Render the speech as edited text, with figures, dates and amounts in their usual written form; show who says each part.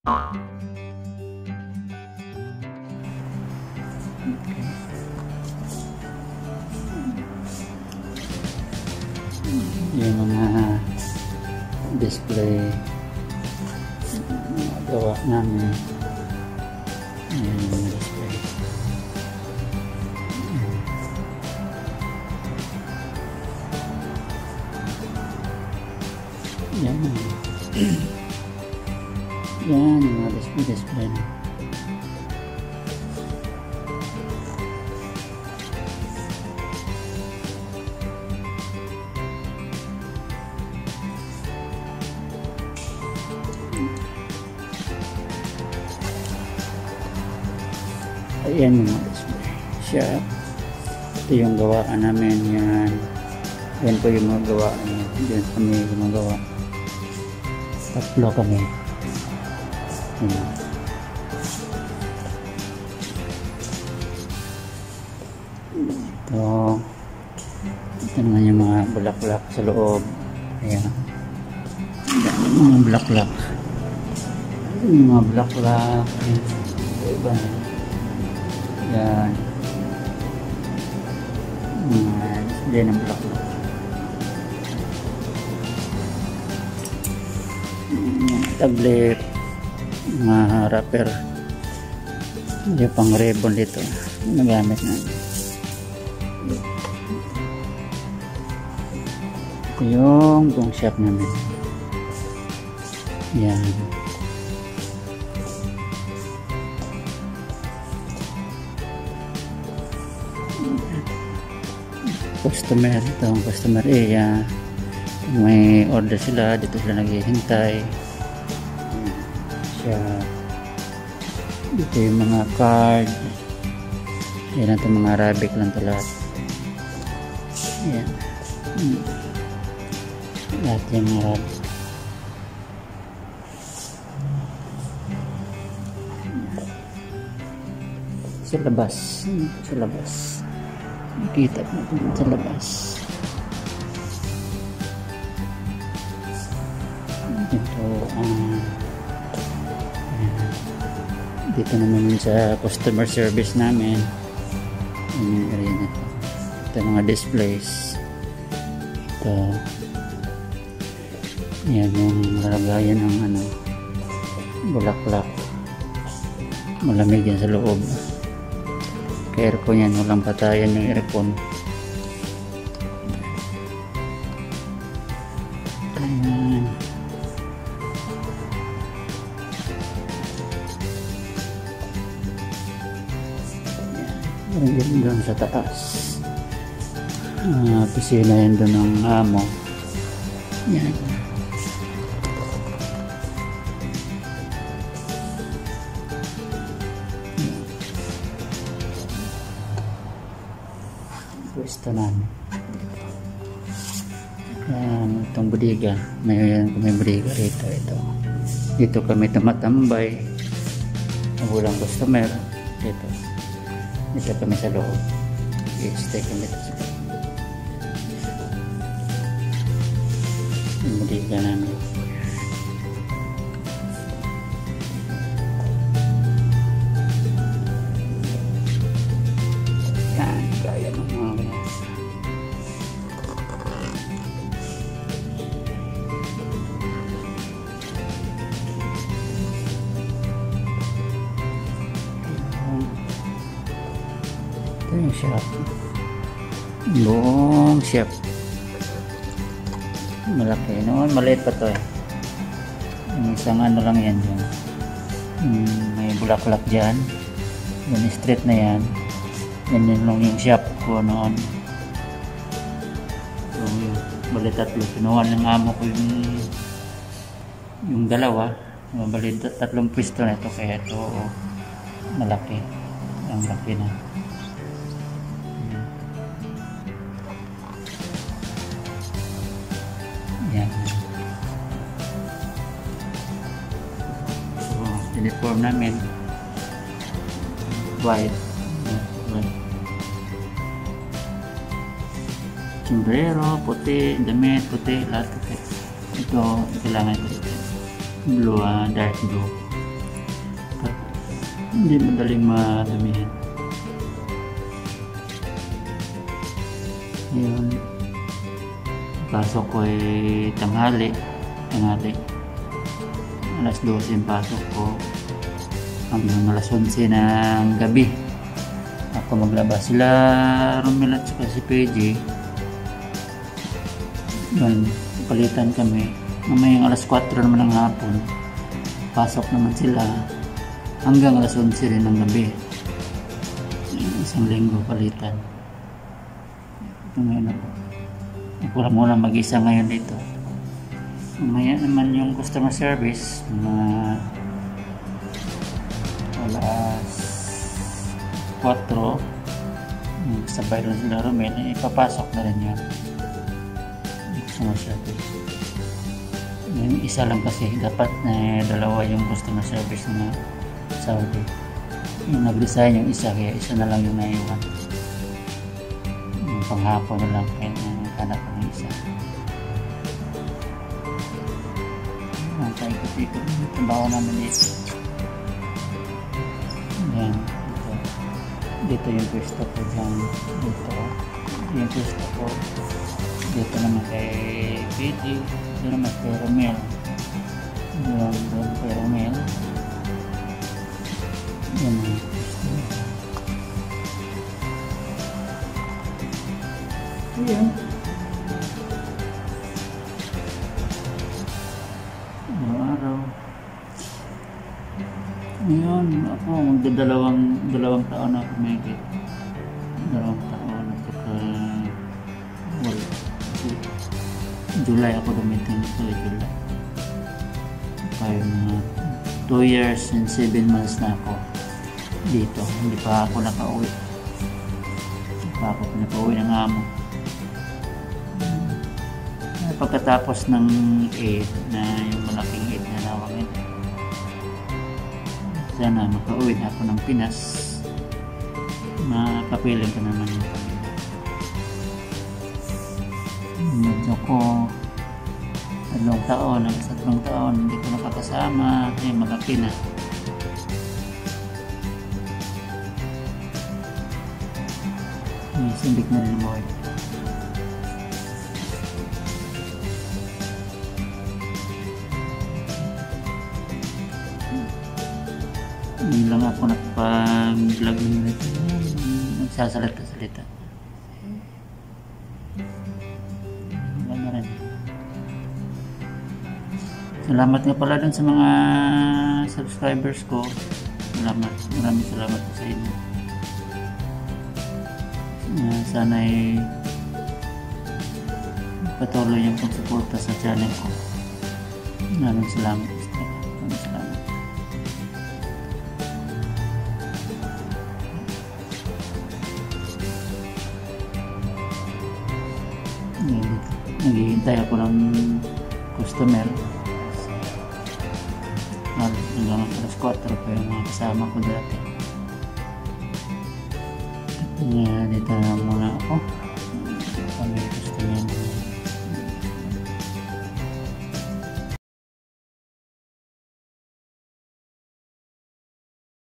Speaker 1: Yung mga display gawa namin. Ayan yung mga display. Yan. Yan yung mga display. Ayan yung mga display shop. Ito yung gawaan namin. Yan. Ayan po yung mga gawaan namin. Diyan kami gumagawa. Tatlo kami. Ayan. Ito naman yung mga bulaklak sa loob. Ayan. Mga bulaklak. Yung mga bulaklak. Iba. Yan. Display ng bulaklak. Tablet. Mga wrapper. Yung pang ribbon dito. Nagamit namin. Ito yung gong shop namin. Yan. Customer, ito ang customer area. May order sila, dito sila naghihintay. Siya. Dito yung mga card. Yan natin mga Arabic lang ito lahat. Yan. Lahat yung Arabic. Sa labas. Sa labas. Nakita natin sa labas. Dito naman sa customer service namin. Yung area na ito. Ito mga displays. Ito. Yan yung lalagayan ng bulaklak. Malamig yan sa loob. Aircon yan, walang patayan yung aircon. Ayan. Ayan doon sa taas. Pisina yan doon ng amo. Yan. Pwesto namin. Yan, itong budiga. May budiga rito. Ito. Dito kami tumatambay. Walang customer. Dito. Dito kami sa loob. I-stay kami dito sa loob. Yung budiga namin. Yan, kaya ng mga ganyan. Ito yung shop. Buong shop. Malaki. Noon, maliit pa to eh. Yung isang ano lang yan dyan. May bulaklak dyan. Yan, street na yan. Yan yun lang yung shop ko noon. So, bali tatlo. Pinuhan ng amo ko yung dalawa. Bali tatlong pwesto na ito. Kaya ito malaki. Ang laki na. Yan. So, uniform namin. White. Sombrero, puti, damit, puti, lahat puti. Ito, kailangan ko dito. Blue, dark blue. Hindi madaling madumihan. Yun. Pasok ko ay tanghali. Alas 12 yung pasok ko hanggang alas 11 ng gabi. Ako maglabas. Sila Romel at si PJ. Yun, palitan kami. Mamayang alas 4 naman ng hapon. Pasok naman sila hanggang alas 11 rin ng gabi. Isang linggo palitan. Ito ngayon ako. Ako lang muna mag-isa ngayon dito. Mamaya naman yung customer service alas 4 sabay lang sila Romel, ipapasok na rin yun yung customer service. Yung isa lang kasi dapat na dalawa yung customer service na Saudi. Yung nag-resign yung isa, kaya isa na lang yung naiwan. Yung panghapon na lang kaya anak ko ng isa. Paikot-ikot yung trabaho namin dito. Ayan, dito yung pwesto ko dyan. Dito yung pwesto ko. Dito naman kay PJ. Dito naman kay Romel. Doon kay Romel. Yan yung pwesto. Ayan. Araw-araw. Ngayon, ako dalawang taon na ako mahigit. 2 taon at saka July ako dumiting ito, July. Kaya mga 2 years and 7 months na ako dito. Hindi pa ako nakauwi. Ng amo. Pagkatapos ng aid na yung malaking aid na nawagin, sana makauwi na ako ng Pinas, makapiling ko naman yung pamilya. Medyo ko 3 taon, hanggang 3 taon hindi ko nakakasama, ay malaki na. Sindik na rin mo. Hindi lang ako nagpag-vlog ng ito. Nagsasalita-salita. Ganda rin. Salamat nga pala dun sa mga subscribers ko. Maraming salamat po sa inyo. Sana'y patuloy yung pagsuporta sa channel ko. Maraming salamat. Naghihintay ako ng customer hanggang alas 4 pa yung mga kasama ko dati. Dito na muna ako.